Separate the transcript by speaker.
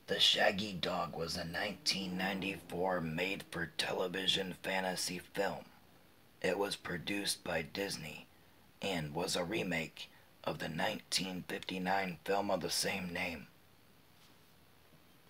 Speaker 1: The Shaggy Dog was a 1994 made-for-television fantasy film. It was produced by Disney and was a remake of the 1959 film of the same name.